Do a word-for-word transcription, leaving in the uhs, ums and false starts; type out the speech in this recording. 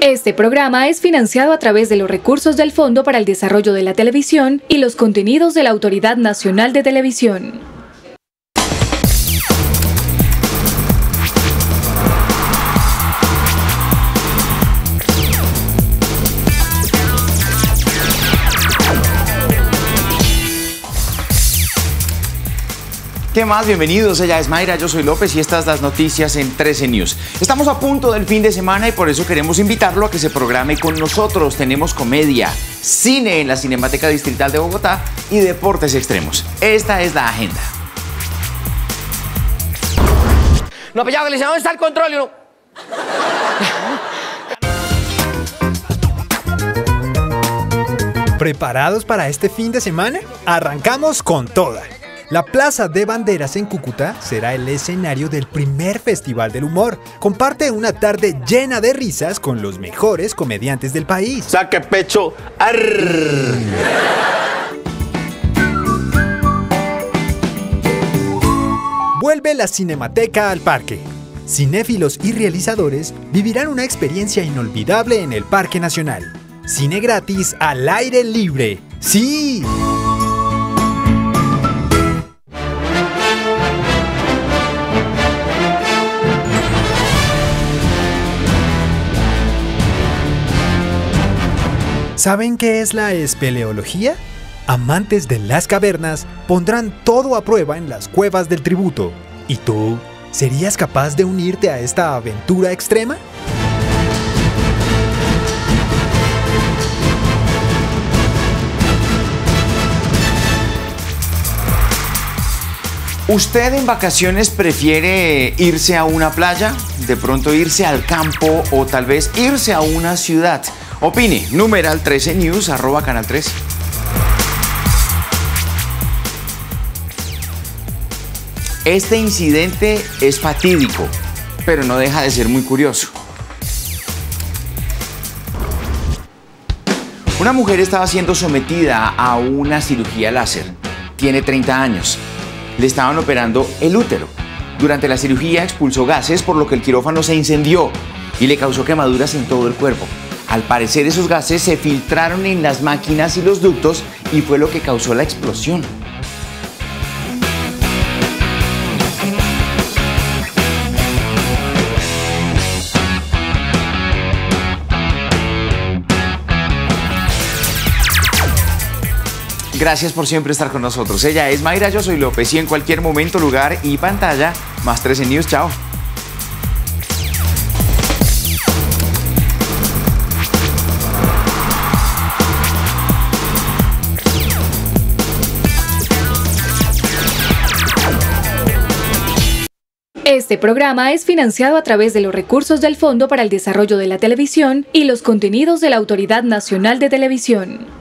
Este programa es financiado a través de los recursos del Fondo para el Desarrollo de la Televisión y los contenidos de la Autoridad Nacional de Televisión. ¿Qué más? Bienvenidos, ella es Mayra, yo soy López y estas las noticias en trece News. Estamos a punto del fin de semana y por eso queremos invitarlo a que se programe con nosotros. Tenemos comedia, cine en la Cinemateca Distrital de Bogotá y deportes extremos. Esta es la agenda. No, pues ya, ¿dónde está el control? Y uno... ¿Preparados para este fin de semana? Arrancamos con toda. La Plaza de Banderas en Cúcuta será el escenario del primer Festival del Humor. Comparte una tarde llena de risas con los mejores comediantes del país. ¡Saque pecho! ¡Arr! Vuelve la Cinemateca al parque. Cinéfilos y realizadores vivirán una experiencia inolvidable en el Parque Nacional. Cine gratis al aire libre. ¡Sí! ¿Saben qué es la espeleología? Amantes de las cavernas pondrán todo a prueba en las cuevas del tributo. ¿Y tú? ¿Serías capaz de unirte a esta aventura extrema? ¿Usted en vacaciones prefiere irse a una playa? ¿De pronto irse al campo o tal vez irse a una ciudad? Opine, numeral trece News, arroba canal trece. Este incidente es fatídico, pero no deja de ser muy curioso. Una mujer estaba siendo sometida a una cirugía láser. Tiene treinta años. Le estaban operando el útero. Durante la cirugía expulsó gases, por lo que el quirófano se incendió y le causó quemaduras en todo el cuerpo. Al parecer esos gases se filtraron en las máquinas y los ductos y fue lo que causó la explosión. Gracias por siempre estar con nosotros. Ella es Mayra, yo soy López y en cualquier momento, lugar y pantalla, más trece News, chao. Este programa es financiado a través de los recursos del Fondo para el Desarrollo de la Televisión y los contenidos de la Autoridad Nacional de Televisión.